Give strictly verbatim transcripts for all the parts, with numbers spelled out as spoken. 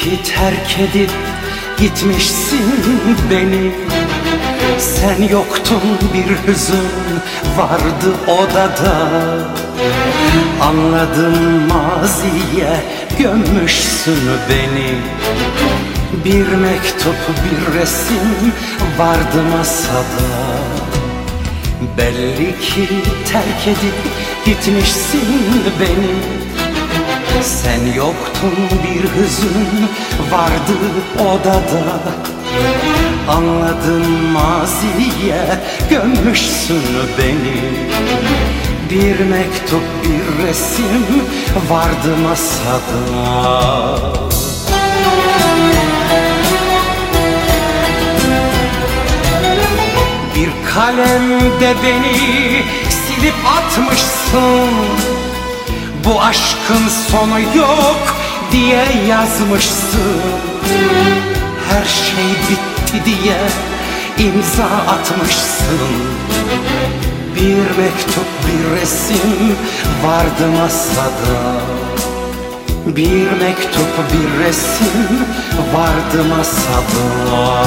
ki terk edip gitmişsin beni. Sen yoktun, bir hüzün vardı odada. Anladım, maziye gömmüşsün beni. Bir mektup, bir resim vardı masada. Belli ki terk edip gitmişsin beni. Sen yoktun, bir hüzün vardı odada. Anladım, maziye gömmüşsün beni. Bir mektup, bir resim vardı masada. Bir kalemde beni silip atmışsın. Bu aşkın sonu yok diye yazmışsın. Her şey bitti diye imza atmışsın. Bir mektup, bir resim vardı masada. Bir mektup, bir resim vardı masada.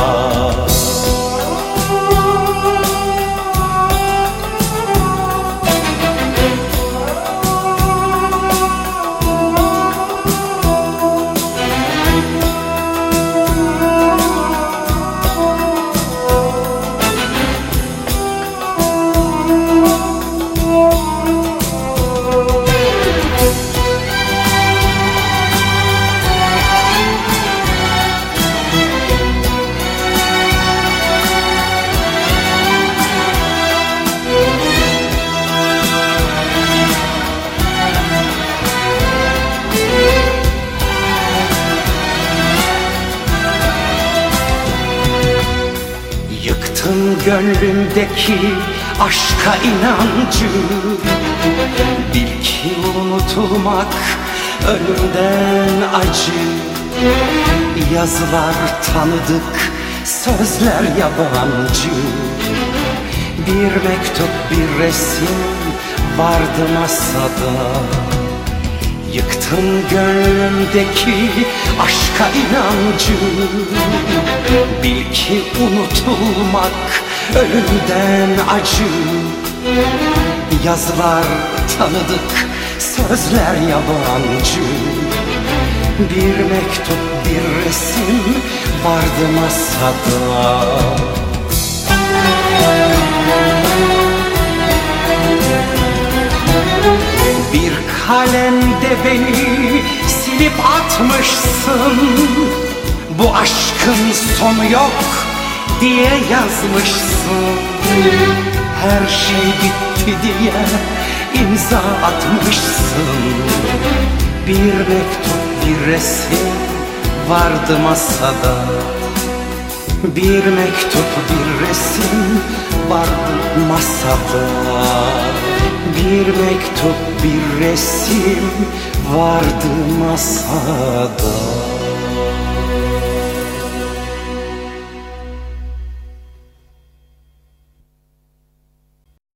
Yıktın gönlümdeki aşka inancı. Bil ki unutulmak ölümden acı. Yazılar tanıdık, sözler yabancı. Bir mektup, bir resim vardı masada. Yıktın gönlümdeki aşka inancı. Bil ki unutulmak ölümden acı. Yazılar tanıdık, sözler yabancı. Bir mektup, bir resim vardı masada. Bir kalemde beni silip atmışsın. Bu aşkın sonu yok diye yazmışsın. Her şey bitti diye imza atmışsın. Bir mektup, bir resim vardı masada. Bir mektup, bir resim vardı masada. Bir mektup, bir resim vardı masada.